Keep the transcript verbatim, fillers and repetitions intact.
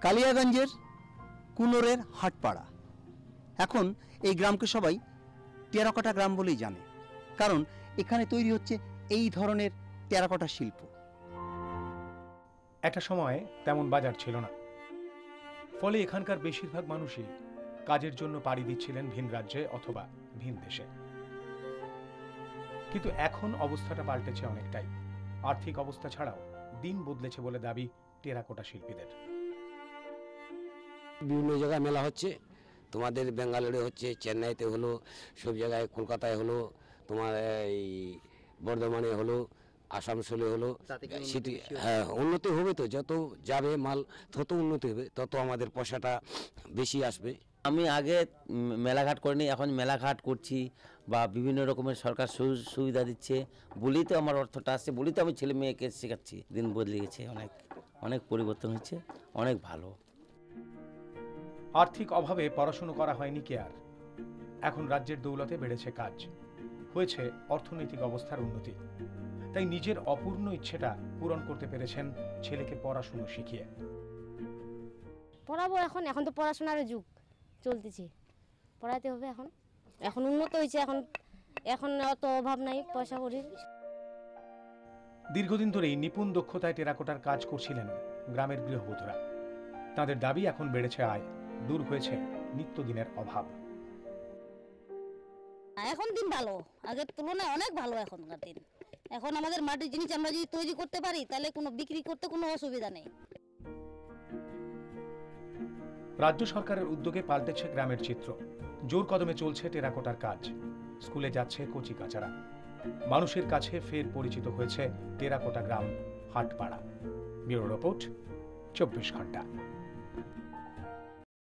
কালিয়াগঞ্জের কুনোরের হাটপাড়া। এখন এই গ্রামকে সবাই টেরাকোটা গ্রাম বলেই জানে, কারণ এখানে তৈরি হচ্ছে এই ধরনের টেরাকোটা শিল্প। একটা সময় তেমন বাজার ছিল না, ফলে এখানকার বেশিরভাগ মানুষই কাজের জন্য পাড়ি দিচ্ছিলেন ভিন রাজ্যে অথবা ভিন দেশে। কিন্তু এখন অবস্থাটা পাল্টেছে অনেকটাই। আর্থিক অবস্থা ছাড়াও দিন বদলেছে বলে দাবি টেরাকোটা শিল্পীদের। বিভিন্ন জায়গায় মেলা হচ্ছে, তোমাদের বেঙ্গালুরু হচ্ছে, চেন্নাইতে হলো, সব জায়গায় কলকাতায় হলো, তোমার এই বর্ধমানে হলো, আসানসোলে হলো। সিটি হ্যাঁ উন্নতি হবে তো, যত যাবে মাল তত উন্নতি হবে, তত আমাদের পয়সাটা বেশি আসবে। আমি আগে মেলাঘাট করিনি, এখন মেলাঘাট করছি বা বিভিন্ন রকমের সরকার সুবিধা দিচ্ছে বলেই তো আমার অর্থটা আসছে, বলেই তো আমি ছেলে মেয়েকে শেখাচ্ছি। দিন বদলে গেছে, অনেক অনেক পরিবর্তন হচ্ছে, অনেক ভালো। আর্থিক অভাবে পড়াশুনো করা হয়নি কি আর। এখন রাজ্যের দৌলতে বেড়েছে কাজ, হয়েছে অর্থনৈতিক অবস্থার উন্নতি, তাই নিজের অপূর্ণ ইচ্ছেটা পূরণ করতে পেরেছেন ছেলেকে পড়াশুনো শিখিয়ে। পড়াবো এখন, এখন তো পড়াশোনার যুগ চলতেছে, পড়াতে হবে এখন। এখন উন্নত হয়েছে, এখন এখন অত অভাব নাই পয়সা করির। দীর্ঘদিন ধরেই নিপুণ দক্ষতায় টেরাকোটার কাজ করছিলেন গ্রামের গৃহবধূরা। তাদের দাবি এখন বেড়েছে আয়, দূর হয়েছে নিত্যদিনের অভাব। এখন দিন ভালো, আগের তুলনায় অনেক ভালো এখনকার দিন। এখন আমাদের মাটির জিনিস আমরা যদি তৈরি করতে পারি তাহলে কোনো বিক্রি করতে কোনো অসুবিধা নেই। রাজ্য সরকারের উদ্যোগে পাল্টেছে গ্রামের চিত্র। জোর কদমে চলছে টেরাকোটার কাজ, স্কুলে যাচ্ছে কচি কাচারা। মানুষের কাছে ফের পরিচিত হয়েছে টেরাকোটা গ্রাম হাটপাড়া। ব্যুরো রিপোর্ট, চব্বিশ ঘন্টা।